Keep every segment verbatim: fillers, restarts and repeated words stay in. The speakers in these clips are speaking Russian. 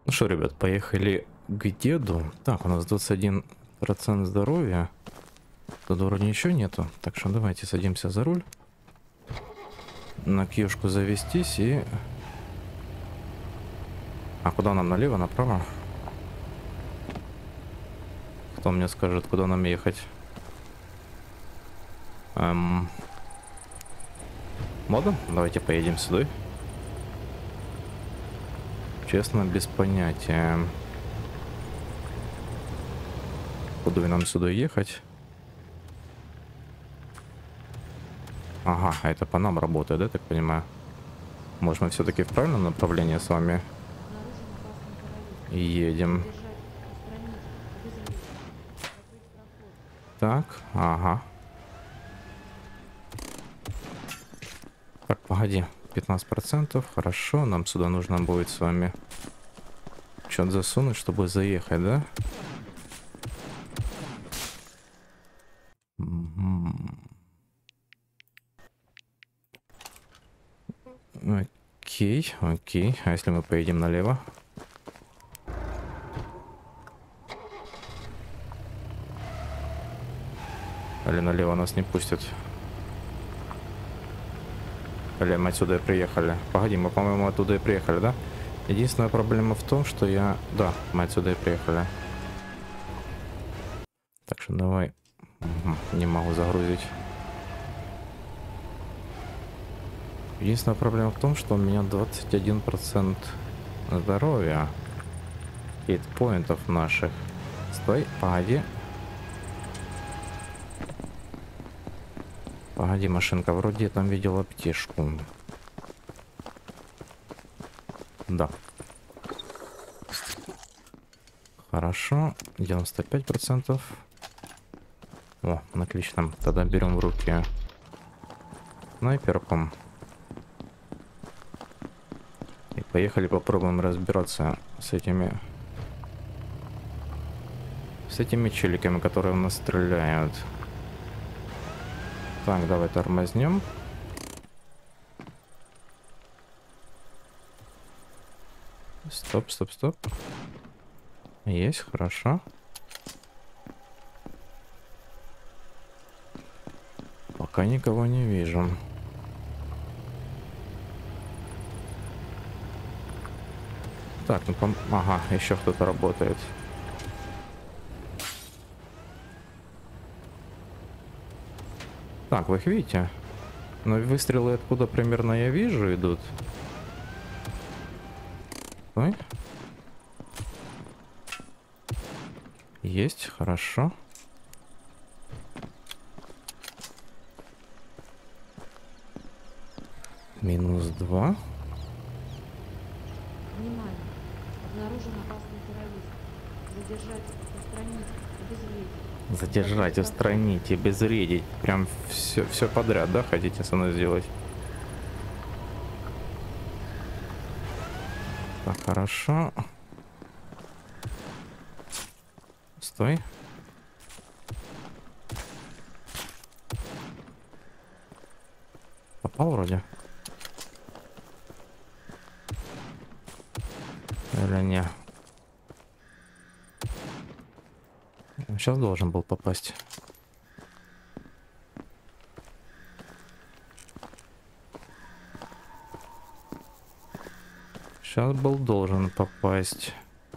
Ну что, ребят, поехали к деду. Так, у нас двадцать один процент здоровья. Тут вроде ничего нету. Так что давайте садимся за руль. На кьюшку завестись и... А куда нам, налево, направо? Кто мне скажет, куда нам ехать? Эм... Модом? Давайте поедем сюда. Честно, без понятия. Куда нам сюда ехать? Ага, а это по нам работает, да, так понимаю? Может, мы все-таки в правильном направлении с вами едем? Так, ага. Так, погоди. пятнадцать процентов, хорошо. Нам сюда нужно будет с вами что-то засунуть, чтобы заехать, да? Окей, окей. А если мы поедем налево? Или налево нас не пустят? Или мы отсюда и приехали? Погоди, мы, по-моему, оттуда и приехали, да? Единственная проблема в том, что я... Да, мы отсюда и приехали. Так что давай... Не могу загрузить. Единственная проблема в том, что у меня двадцать один процент здоровья. Хитпоинтов наших. Стой, погоди. Погоди, машинка, вроде я там видел аптечку. Да. Хорошо, девяносто пять процентов. О, отлично. Тогда берем в руки снайперком. И поехали попробуем разбираться с этими... С этими челиками, которые у нас стреляют. Так, давай тормознем. Стоп, стоп, стоп. Есть, хорошо. Пока никого не вижу. Так, ну пом... Ага, еще кто-то работает. Так, вы их видите? Но выстрелы откуда примерно я вижу идут. Ой. Есть, хорошо. Минус два. Внимание! Обнаружен опасный террорист. Задержать, устранить, обезвредить. Задержать, устранить и обезвредить. Прям все, все подряд, да, хотите со мной сделать? Так, хорошо. Стой. Попал вроде? Или не? Сейчас должен был попасть. Сейчас был должен попасть.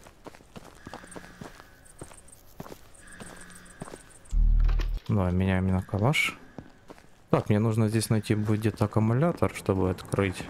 Давай, меняем на калаш. Так, мне нужно здесь найти будет где-то аккумулятор, чтобы открыть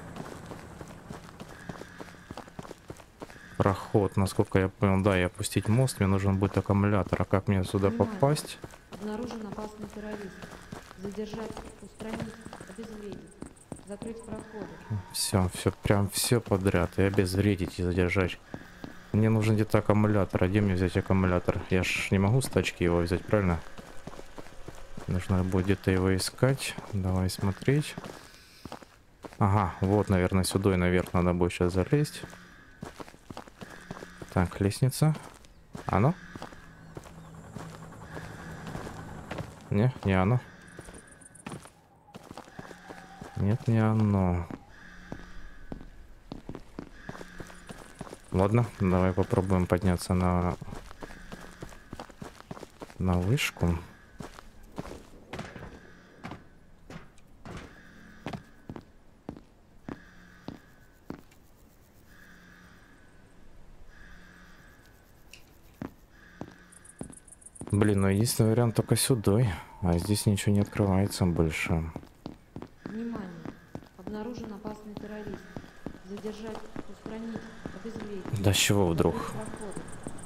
проход. Насколько я понял, да, и опустить мост, мне нужен будет аккумулятор. А как мне сюда Внимание! попасть? Обнаружен опасный террорист. Задержать, устранить, обезвредить. Закрыть проходы. Все, все, прям все подряд. И обезвредить, и задержать. Мне нужен где-то аккумулятор. А где мне взять аккумулятор? Я ж не могу с тачки его взять, правильно? Нужно будет где-то его искать. Давай смотреть. Ага, вот, наверное, сюда и наверх надо будет сейчас залезть. Так, лестница. Оно? Не, не оно. Нет, не оно. Ладно, давай попробуем подняться на на вышку. Блин, ну единственный вариант только сюда, а здесь ничего не открывается больше. Внимание! Обнаружен опасный террорист. Задержать, устранить, обезвредить. Да с чего вдруг? Закрыть проходы.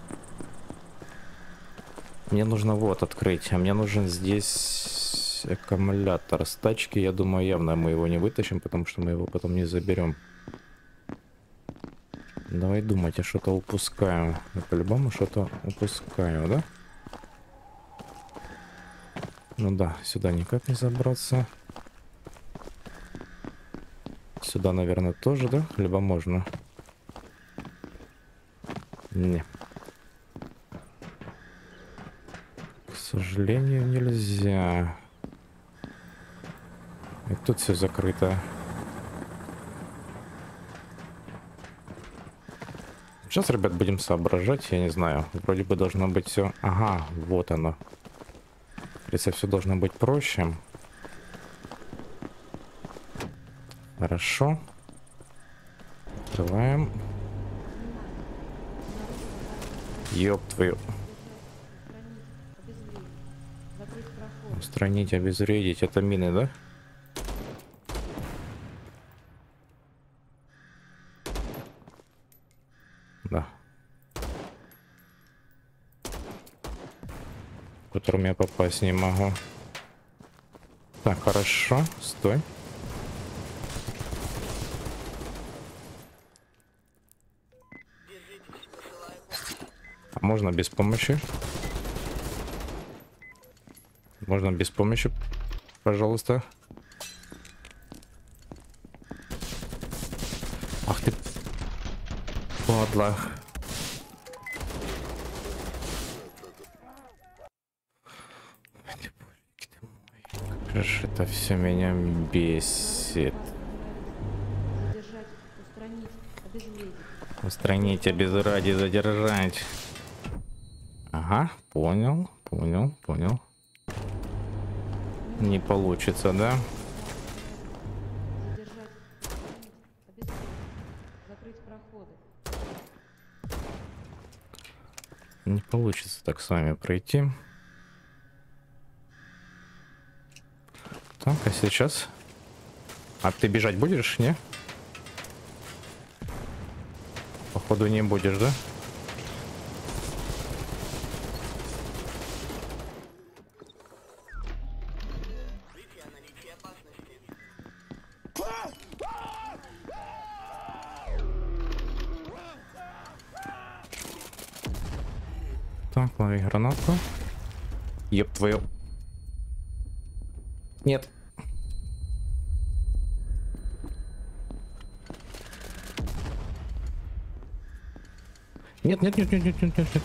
Мне нужно вот открыть, а мне нужен здесь аккумулятор с тачки. Я думаю, явно мы его не вытащим, потому что мы его потом не заберем. Давай думать, я что-то упускаю. Я по-любому что-то упускаю, да? Ну да, сюда никак не забраться. Сюда, наверное, тоже, да? Либо можно. Не. К сожалению, нельзя. И тут все закрыто. Сейчас, ребят, будем соображать, я не знаю. Вроде бы должно быть все. Ага, вот оно. Если все должно быть проще. Хорошо. Открываем. Ёб твою. Устранить, обезвредить. Это мины, да? Да. В которым я попасть не могу. Так, хорошо. Стой. А можно без помощи? Можно без помощи, пожалуйста. Ах ты, падла. Как же это все меня бесит. Задержать, устранить, обезвредить. Устранить, обезради, задержать. Ага, понял, понял, понял. Не получится, да? Задержать, устранить, обезвредить. Закрыть проходы. Не получится так с вами пройти. Так, а сейчас? А ты бежать будешь, не? Походу не будешь, да? Так, лови гранату. Еб твою. Нет. Нет, нет, нет, нет, нет, нет, нет, нет.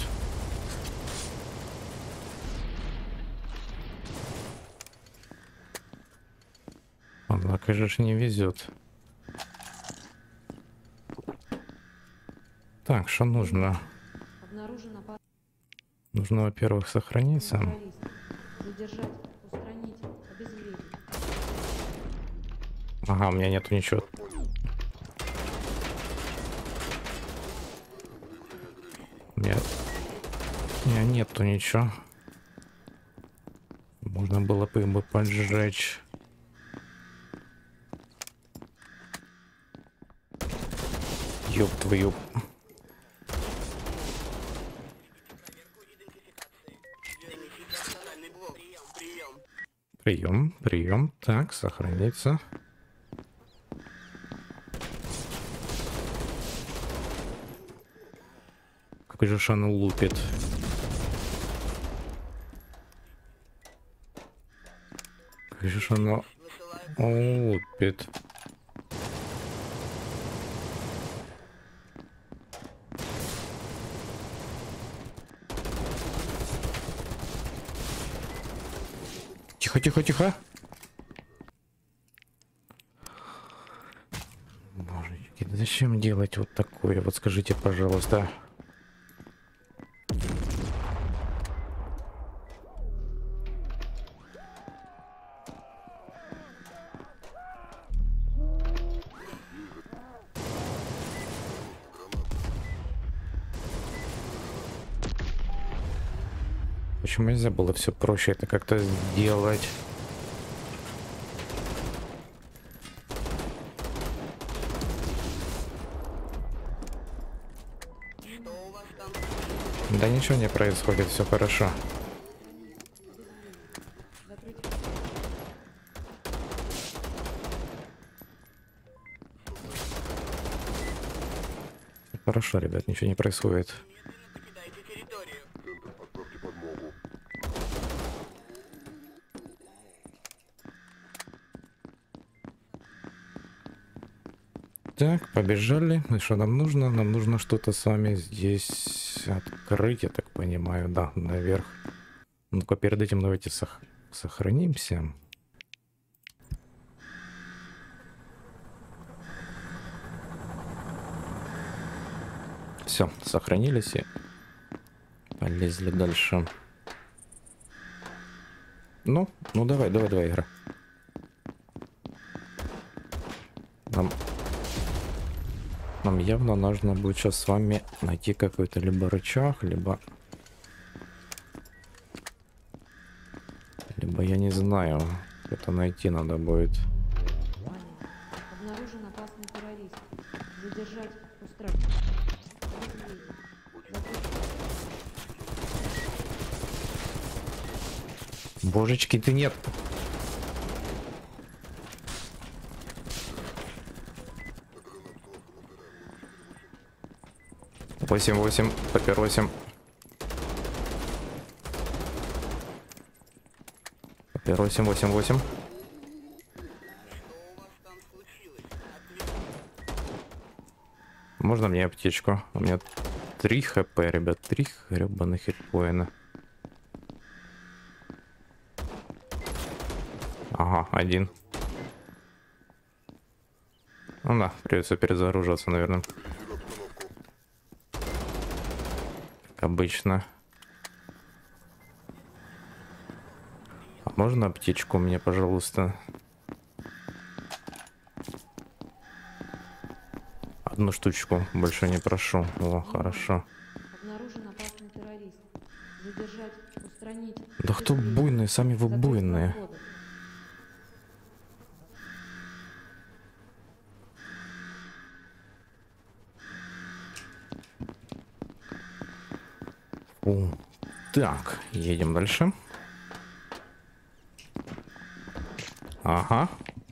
Однако же ж не везет. Так, что нужно? Обнаружен опасный Нужно, во-первых, сохраниться. террорист. Задержать, устранить, обезвредить. Ага, у меня нету ничего. У меня, у меня нету ничего. Можно было бы бы поджечь. Ёб твою. Прием, прием. Так, сохранится. Какой же шану лупит. Как же шану лупит. Тихо, тихо, тихо. Божечки, Зачем делать вот такое? Вот скажите, пожалуйста. Почему нельзя было все проще это как-то сделать? Да ничего не происходит, все хорошо. Закрыть Хорошо, ребят, ничего не происходит. Так, побежали. И что нам нужно? Нам нужно что-то с вами здесь открыть, я так понимаю. Да, наверх. Ну-ка, перед этим давайте сох... сохранимся. Все, сохранились и полезли дальше. Ну, ну давай, давай, давай, игра. Нам... Нам явно нужно будет сейчас с вами найти какой-то либо рычаг, либо... Либо я не знаю. Это найти надо будет. внимание. Обнаружен опасный террорист. Задержать, устранить. Обезвредить. Закрыть. Божечки, ты нет. Восемь, восемь, папиросим. Папиросим, восемь, восемь. Можно мне аптечку? У меня три хп, ребят, три гребаных хитпоина. Ага, один. Ну да, придется перезагружаться, наверное. Как обычно. А можно аптечку мне, пожалуйста? Одну штучку, больше не прошу. О, хорошо. Обнаружен опасный террорист. Задержать, устранить. Да кто обезвредить. буйные, сами вы Закрыть буйные. проходы. О, так, едем дальше. Ага.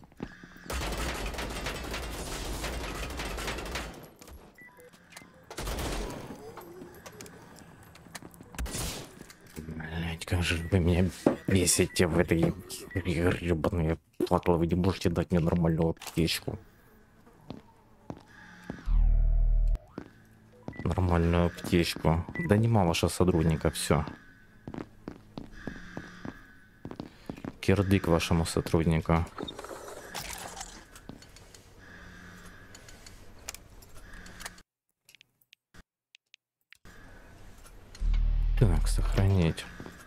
Блять, как же вы меня бесите в этой гребаной плату. Вы не можете дать мне нормальную аптечку. Нормальную аптечку. Да нема вашего сотрудника, все. Кирдык вашему сотруднику. Так, сохранить.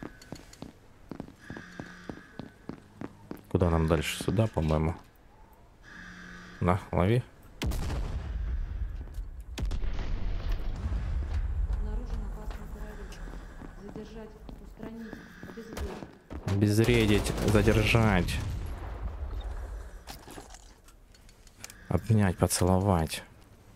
Куда нам дальше? Сюда, по-моему. На, лови. Обнаружен опасный террорист. Задержать, устранить, обезвредить. Обезвредить, задержать. Обнять, поцеловать.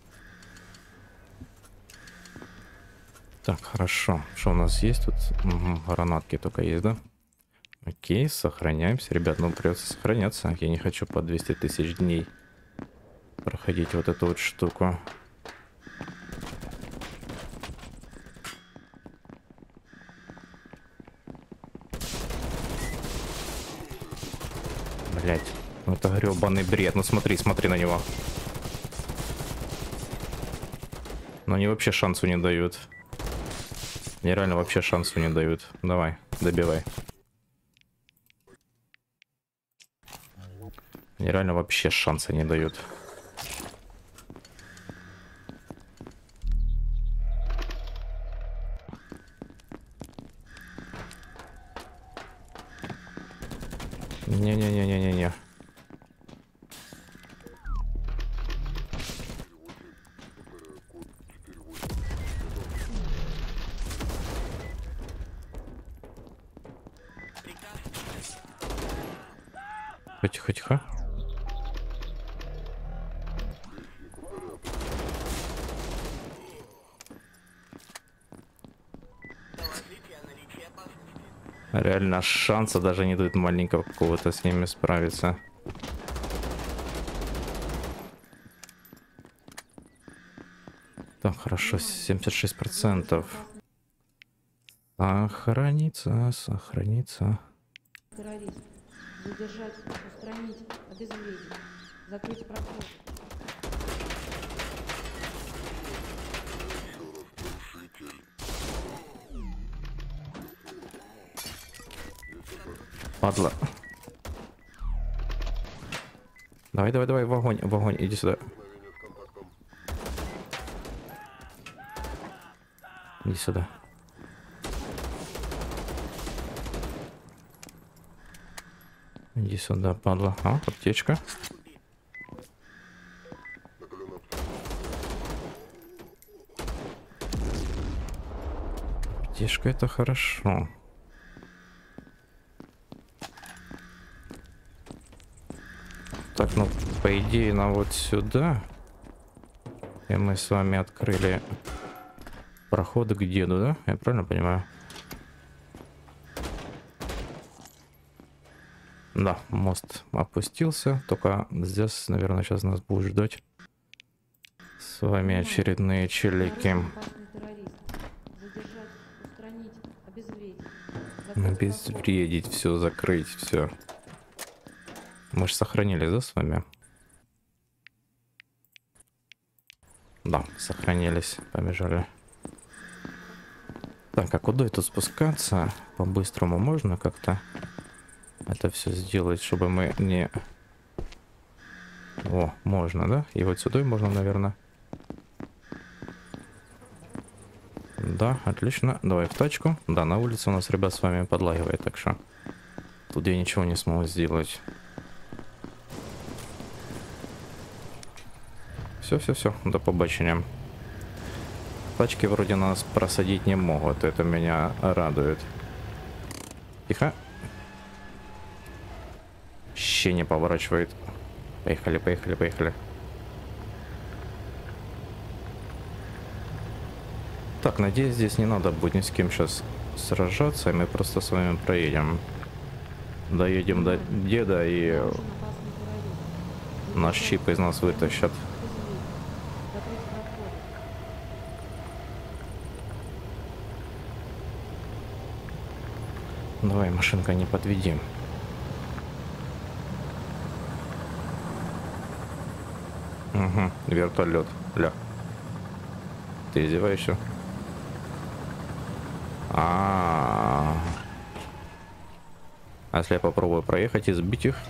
Так, хорошо. Что у нас есть тут? Угу, гранатки только есть, да? Окей, сохраняемся. Ребят, ну придется сохраняться. Я не хочу по двести тысяч дней проходить вот эту вот штуку. Блять, ну это гребаный бред. Ну смотри, смотри на него. Но они вообще шансу не дают. Мне реально вообще шансу не дают. Давай, добивай. Мне реально вообще шанса не дают. Не-не-не-не-не-не. Тихо-тихо. Реально шанса даже не дают маленького какого-то с ними справиться. Так, хорошо, семьдесят шесть процентов. Сохранится, сохранится. Террорист. Задержать, устранить, обезвредить. Закрыть проход. Падла. Давай, давай, давай, в огонь, в огонь, иди сюда. Иди сюда. Иди сюда, падла. А, аптечка. Аптечка — это хорошо. Так, ну, по идее, нам вот сюда. И мы с вами открыли проход к деду, да? Я правильно понимаю? Да, мост опустился. Только здесь, наверное, сейчас нас будет ждать с вами очередные челики. Обезвредить, все, закрыть, все. Мы же сохранились, да, с вами? Да, сохранились. Побежали. Так, а куда тут спускаться? По-быстрому можно как-то это все сделать, чтобы мы не... О, можно, да? И вот сюда можно, наверное. Да, отлично. Давай в тачку. Да, на улице у нас, ребят, с вами подлагивает, так что тут я ничего не смогу сделать. Все, все, все, до побачення. Тачки вроде нас просадить не могут, это меня радует. Тихо. Ще не поворачивает. Поехали, поехали, поехали. Так, надеюсь, здесь не надо будет ни с кем сейчас сражаться, и мы просто с вами проедем. Доедем до деда, и наш чип из нас вытащат. Давай, машинка, не подведи. Угу, вертолет. Ля. Ты издеваешься? А, -а, -а. А если я попробую проехать и сбить их?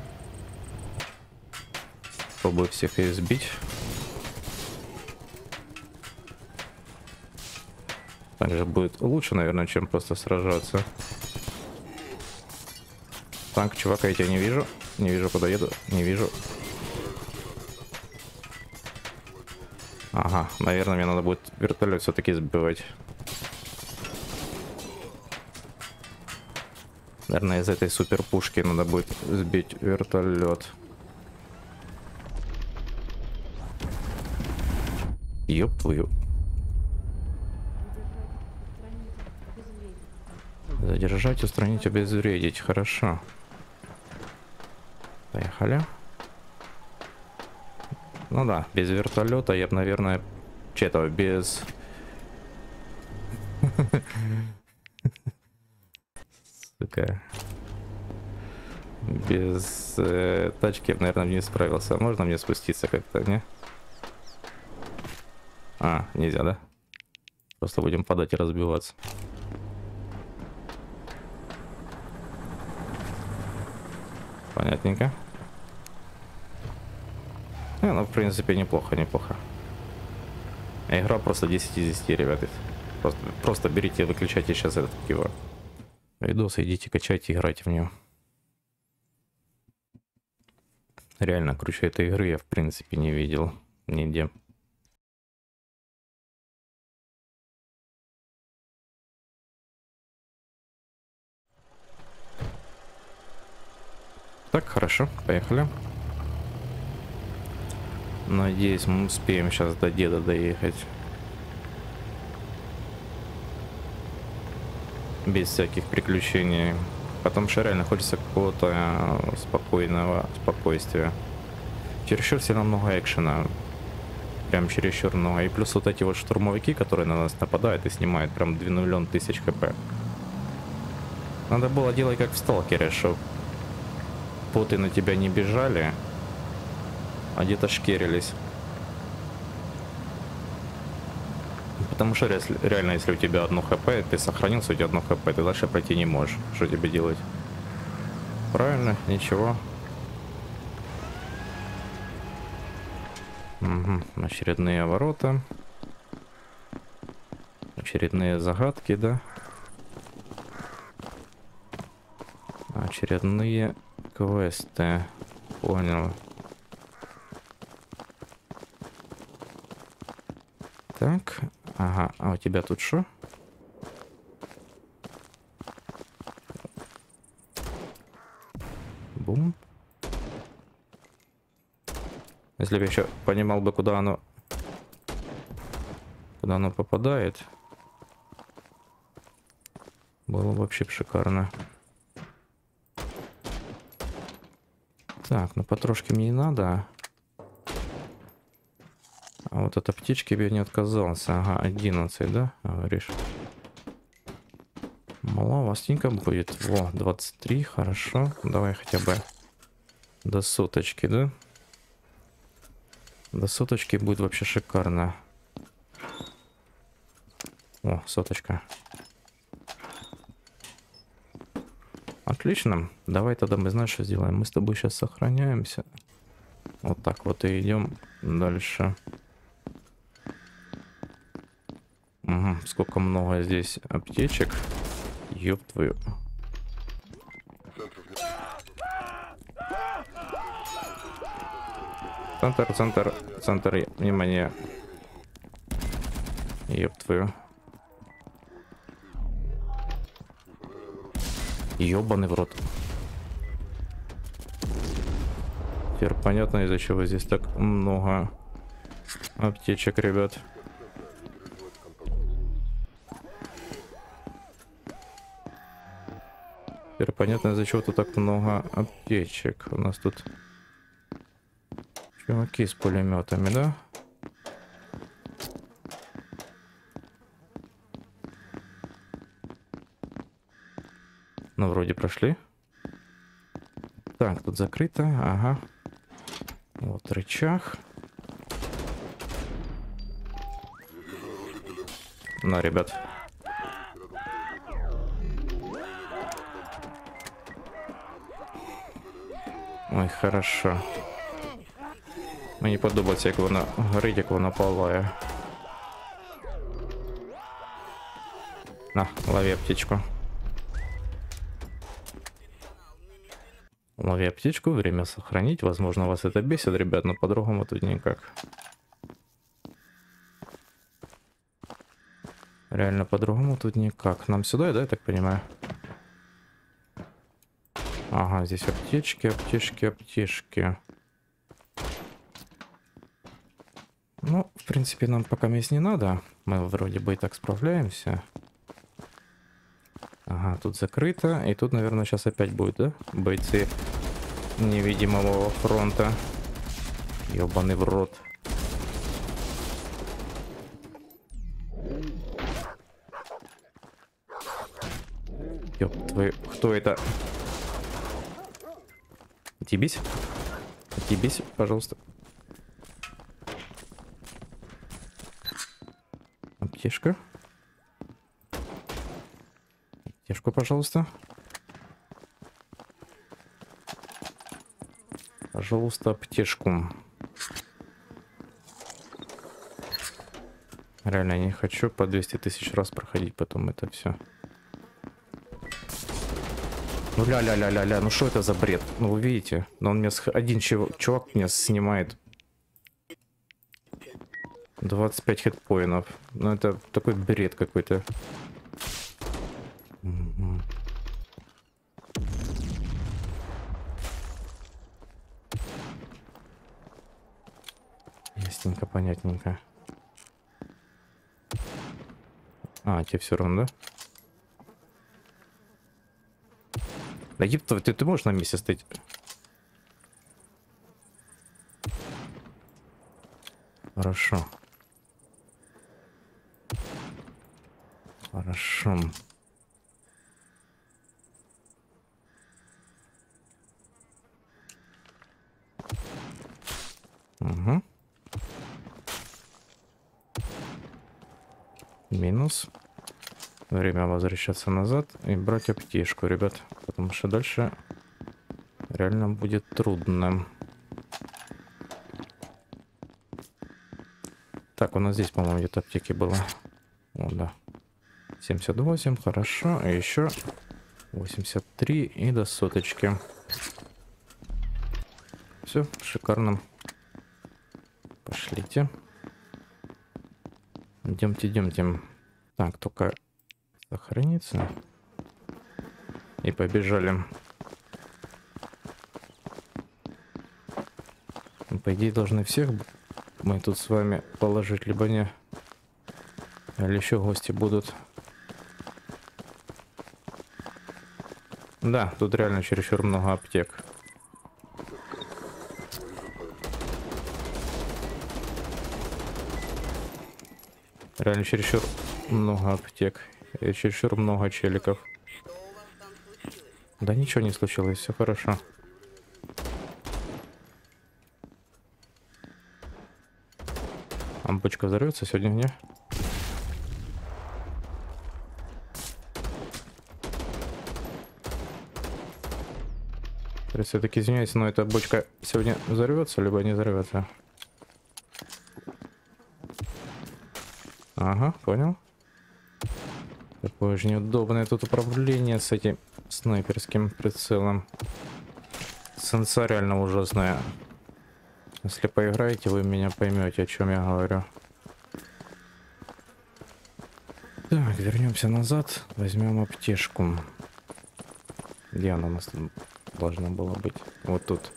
Попробую всех избить. Также будет лучше, наверное, чем просто сражаться. Так, чувака, я тебя не вижу. Не вижу, куда еду. Не вижу. Ага, наверное, мне надо будет вертолет все-таки сбивать. Наверное, из этой супер пушки надо будет сбить вертолет. Ёп твою. Задержать, устранить, обезвредить. Хорошо. Поехали. Ну да, без вертолета я бы, наверное, че-то без... Сука. Без э, тачки я бы, наверное, не справился. Можно мне спуститься как-то, не? А, нельзя, да? Просто будем падать и разбиваться. Понятненько. Не, ну, в принципе, неплохо, неплохо. Игра просто десять из десяти, ребята. Просто, просто берите и выключайте сейчас этот его видос, идите, качайте, играйте в нее. Реально круче этой игры я в принципе не видел нигде. Так, хорошо, поехали. Надеюсь, мы успеем сейчас до деда доехать. Без всяких приключений. Потому что реально хочется какого-то спокойного спокойствия. Чересчур сильно много экшена. Прям чересчур много. И плюс вот эти вот штурмовики, которые на нас нападают и снимают прям два миллиона тысяч хп. Надо было делать как в Сталкере, чтобы боты на тебя не бежали, а где-то шкерились. Потому что реально, если у тебя одно хп, ты сохранился, у тебя одно хп, ты дальше пройти не можешь. Что тебе делать? Правильно, ничего. Угу. Очередные ворота. Очередные загадки, да? Очередные квесты. Понял. Так. Ага, а у тебя тут что? Бум. Если бы я еще понимал бы, куда оно... Куда оно попадает. Было бы вообще шикарно. Так, ну потрошки мне не надо. А вот от аптечки я не отказался. Ага, одиннадцать, да, говоришь? Маловастенько будет. Во, двадцать три, хорошо. Давай хотя бы до соточки, да? До соточки будет вообще шикарно. О, соточка. Отлично. Давай тогда мы, знаешь, что сделаем? Мы с тобой сейчас сохраняемся. Вот так вот и идем дальше. Угу. Сколько много здесь аптечек. Ёб твою. Центр, центр, центр, внимание. Ёб твою. Ёбаный в рот. Теперь понятно, из-за чего здесь так много аптечек, ребят. Теперь понятно, из-за чего тут так много аптечек. У нас тут чуваки с пулеметами, да? Ну, вроде прошли. Так, тут закрыто. Ага. Вот рычаг. На, ребят. Ой, хорошо. Мені подобається, як вона горить, як вона палає. На, лови аптечку. Лови аптечку, время сохранить. Возможно, вас это бесит, ребят, но по-другому тут никак. Реально по-другому тут никак. Нам сюда, да, я так понимаю? Ага, здесь аптечки, аптечки, аптечки. Ну, в принципе, нам пока мест не надо. Мы вроде бы и так справляемся. Ага, тут закрыто. И тут, наверное, сейчас опять будет, да? Бойцы невидимого фронта. Ёбаный в рот. Ёб твою... Кто это? Отъебись. Отъебись, пожалуйста. Аптечка. Аптечку, пожалуйста. Пожалуйста, аптечку. Реально, я не хочу по двести тысяч раз проходить потом это все. Ну ля-ля-ля-ля-ля, ну что это за бред? Ну вы видите, но он мне с... один чувак, чувак мне снимает двадцать пять хитпоинтов. Ну это такой бред какой-то. Угу. Ясненько, понятненько. А, тебе все равно, да? Да ебто, ты, ты можешь на месте стоять? Хорошо. Хорошо. Угу. Минус. Время возвращаться назад и брать аптечку, ребят. Потому что дальше реально будет трудно. Так, у нас здесь, по-моему, где-то аптеки было. О, да. семьдесят восемь, хорошо. И еще восемьдесят три и до соточки. Все, шикарно. Пошлите. Идемте, идемте. Так, только сохраниться. И побежали. По идее, должны всех мы тут с вами положить, либо не. Или еще гости будут. Да, тут реально чересчур много аптек. Реально чересчур много аптек. И чересчур много челиков. Да ничего не случилось, все хорошо. Ампочка взорвется сегодня, не? Все-таки извиняюсь, но эта бочка сегодня взорвется, либо не взорвется. Ага, понял. Такое же неудобное тут управление с этим снайперским прицелом. Сенса реально ужасная. Если поиграете, вы меня поймете, о чем я говорю. Так, вернемся назад. Возьмем аптечку. Где она у нас должна была быть? Вот тут.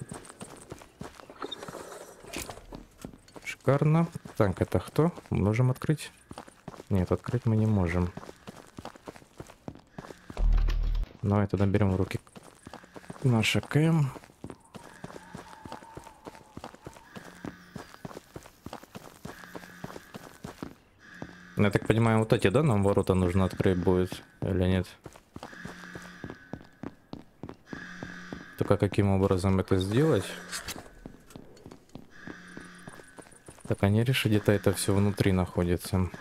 Шикарно. Так, это кто? Можем открыть? Нет, открыть мы не можем. Давай тогда берем в руки наш КМ. Я так понимаю, вот эти, да, нам ворота нужно открыть будет, или нет? Только каким образом это сделать? Так, они решили, где-то это все внутри находится.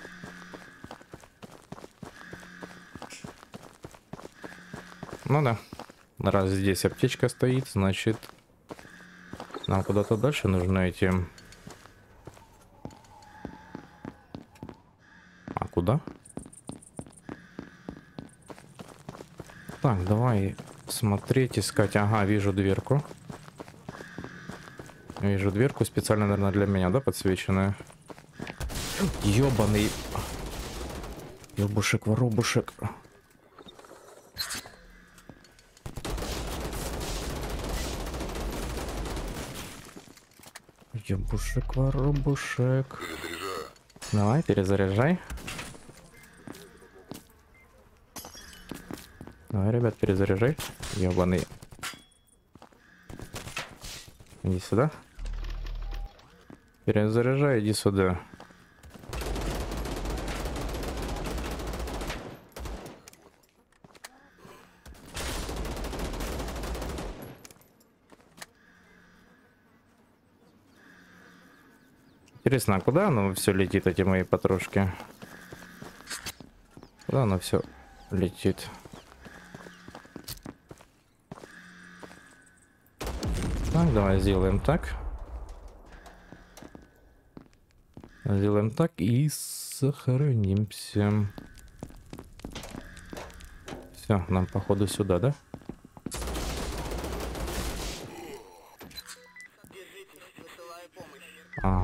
Ну да. Раз здесь аптечка стоит, значит, нам куда-то дальше нужно идти. А куда? Так, давай смотреть, искать. Ага, вижу дверку. Вижу дверку специально, наверное, для меня, да, подсвеченная? Ёбаный. Ёбушек, воробушек. Ёбушек, воробушек. Давай, перезаряжай. Давай, ребят, перезаряжай. Ёбаный. Иди сюда. Перезаряжай, иди сюда. Интересно, а куда оно все летит, эти мои патрушки? Куда оно все летит? Так, давай сделаем так. Сделаем так и сохранимся. Все, нам походу сюда, да?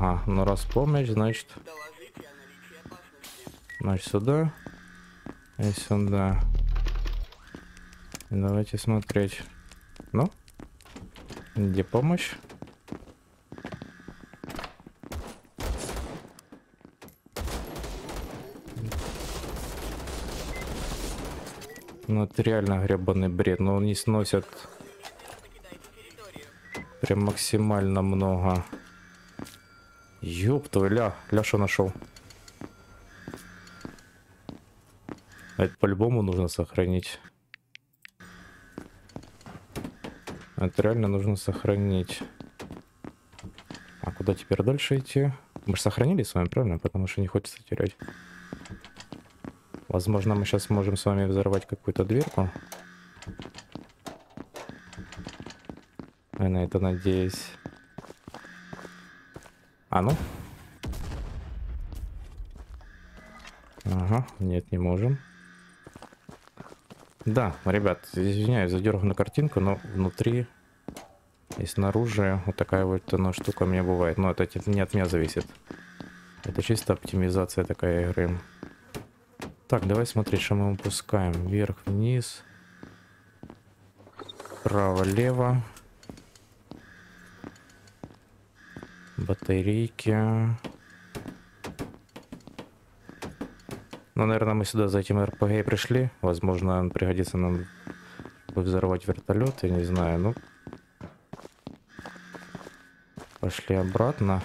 Ага, ну раз помощь, значит... Значит, сюда. И сюда. Давайте смотреть. Ну? Где помощь? Ну, это реально гребаный бред. Но они сносят прям максимально много. Ёб твою, ля. Ля, что нашел? Это по-любому нужно сохранить. Это реально нужно сохранить. А куда теперь дальше идти? Мы же сохранили с вами, правильно? Потому что не хочется терять. Возможно, мы сейчас сможем с вами взорвать какую-то дверку. Я на это надеюсь. А ну? Ага, нет, не можем. Да, ребят, извиняюсь за дерганую картинку, но внутри и снаружи вот такая вот ну, штука у меня бывает. Но это не от меня зависит. Это чисто оптимизация такая игры. Так, давай смотреть, что мы упускаем. Вверх, вниз. Право, лево. Батарейки. Ну, наверное, мы сюда за этим эр пэ гэ и пришли. Возможно, пригодится нам взорвать вертолет, я не знаю. Ну, пошли обратно.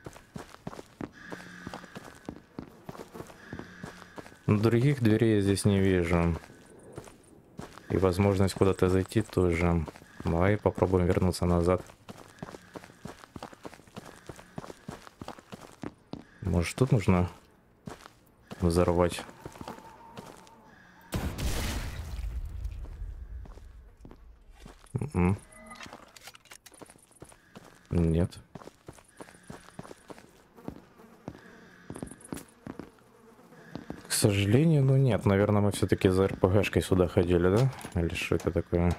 Но других дверей я здесь не вижу. И возможность куда-то зайти тоже. Давай попробуем вернуться назад. Может, тут нужно взорвать? М-м. Нет. К сожалению, ну нет. Наверное, мы все-таки за эр пэ гэшкой сюда ходили, да? Или что это такое?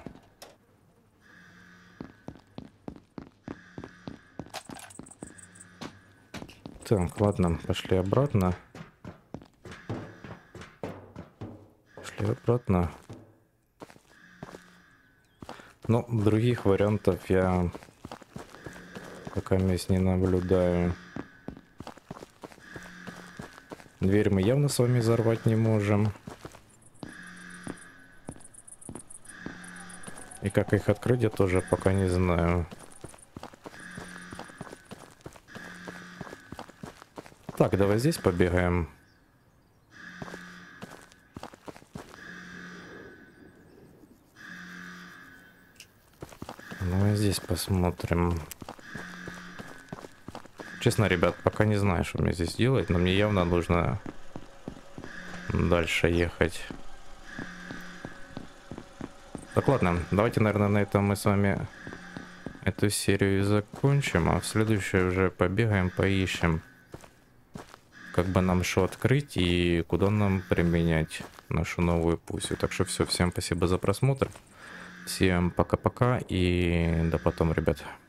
Так, ладно, пошли обратно. Пошли обратно. Но других вариантов я пока мест не наблюдаю. Дверь мы явно с вами взорвать не можем. И как их открыть, я тоже пока не знаю. Так, давай здесь побегаем. Давай здесь посмотрим. Честно, ребят, пока не знаю, что мне здесь делать, но мне явно нужно дальше ехать. Так, ладно, давайте, наверное, на этом мы с вами эту серию и закончим, а в следующую уже побегаем, поищем, как бы нам что открыть и куда нам применять нашу новую пусю. Так что все, всем спасибо за просмотр, всем пока-пока и до потом, ребят.